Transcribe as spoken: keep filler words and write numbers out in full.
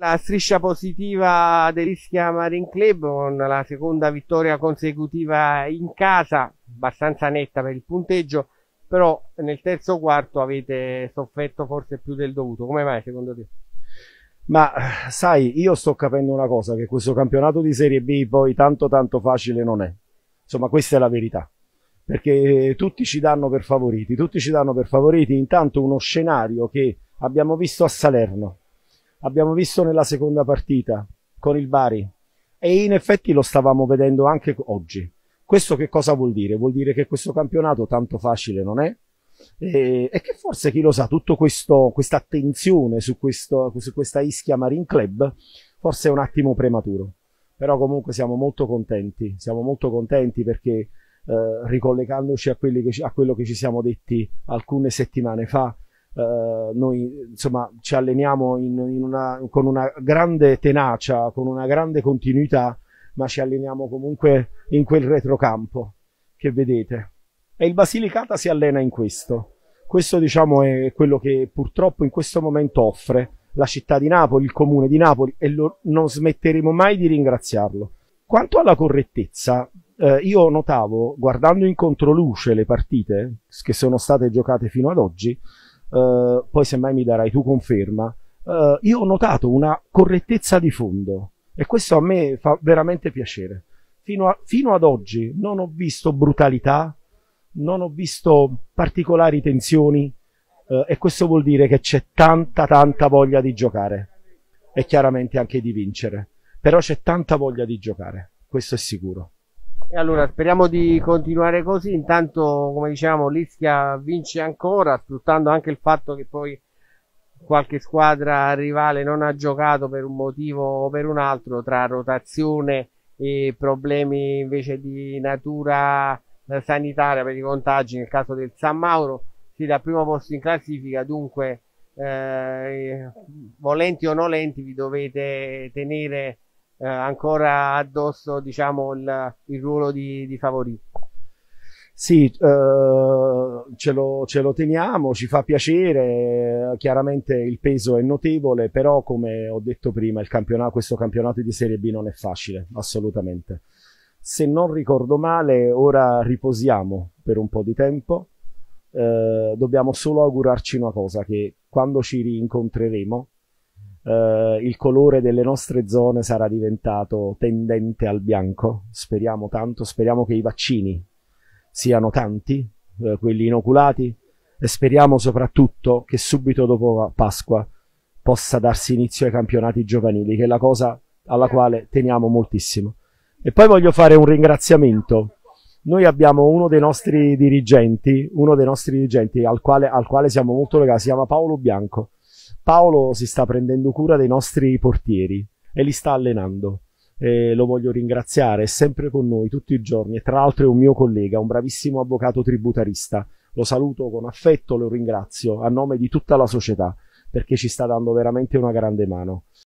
La striscia positiva dell'Ischia Marine Club con la seconda vittoria consecutiva in casa, abbastanza netta per il punteggio, però nel terzo quarto avete sofferto forse più del dovuto. Come mai secondo te? Ma sai, io sto capendo una cosa, che questo campionato di Serie B poi tanto tanto facile non è. Insomma, questa è la verità, perché tutti ci danno per favoriti, tutti ci danno per favoriti. Intanto uno scenario che abbiamo visto a Salerno, abbiamo visto nella seconda partita con il Bari e in effetti lo stavamo vedendo anche oggi. Questo che cosa vuol dire? Vuol dire che questo campionato tanto facile non è e, e che forse, chi lo sa, tutto questo, questa attenzione su, questo, su questa Ischia Marine Club forse è un attimo prematuro. Però comunque siamo molto contenti, siamo molto contenti perché eh, ricollegandoci a, quelli che, a quello che ci siamo detti alcune settimane fa, Uh, noi insomma ci alleniamo in, in una, con una grande tenacia, con una grande continuità, ma ci alleniamo comunque in quel retrocampo che vedete, e il Basilicata si allena in questo. Questo diciamo è quello che purtroppo in questo momento offre la città di Napoli, il comune di Napoli, e lo, non smetteremo mai di ringraziarlo. Quanto alla correttezza, eh, io notavo, guardando in controluce le partite che sono state giocate fino ad oggi, Uh, poi semmai mi darai tu conferma, uh, io ho notato una correttezza di fondo e questo a me fa veramente piacere. Fino, a, fino ad oggi non ho visto brutalità, non ho visto particolari tensioni uh, e questo vuol dire che c'è tanta tanta voglia di giocare e chiaramente anche di vincere, però c'è tanta voglia di giocare, questo è sicuro. E allora speriamo di continuare così. Intanto, come diciamo, l'Ischia vince ancora, sfruttando anche il fatto che poi qualche squadra rivale non ha giocato per un motivo o per un altro, tra rotazione e problemi invece di natura sanitaria per i contagi nel caso del San Mauro. Siete al primo posto in classifica, dunque eh, volenti o nolenti vi dovete tenere Eh, ancora addosso, diciamo, il, il ruolo di, di favorito. Sì, eh, ce, lo, ce lo teniamo, ci fa piacere, chiaramente il peso è notevole, però come ho detto prima il campionato, questo campionato di Serie B non è facile, assolutamente. Se non ricordo male, ora riposiamo per un po' di tempo, eh, dobbiamo solo augurarci una cosa, che quando ci rincontreremo Uh, il colore delle nostre zone sarà diventato tendente al bianco. Speriamo tanto, speriamo che i vaccini siano tanti, uh, quelli inoculati, e speriamo soprattutto che subito dopo Pasqua possa darsi inizio ai campionati giovanili, che è la cosa alla quale teniamo moltissimo. E poi voglio fare un ringraziamento. Noi abbiamo uno dei nostri dirigenti, uno dei nostri dirigenti al quale, al quale siamo molto legati, si chiama Paolo Bianco. Paolo si sta prendendo cura dei nostri portieri e li sta allenando, e lo voglio ringraziare, è sempre con noi tutti i giorni, e tra l'altro è un mio collega, un bravissimo avvocato tributarista. Lo saluto con affetto, lo ringrazio a nome di tutta la società perché ci sta dando veramente una grande mano.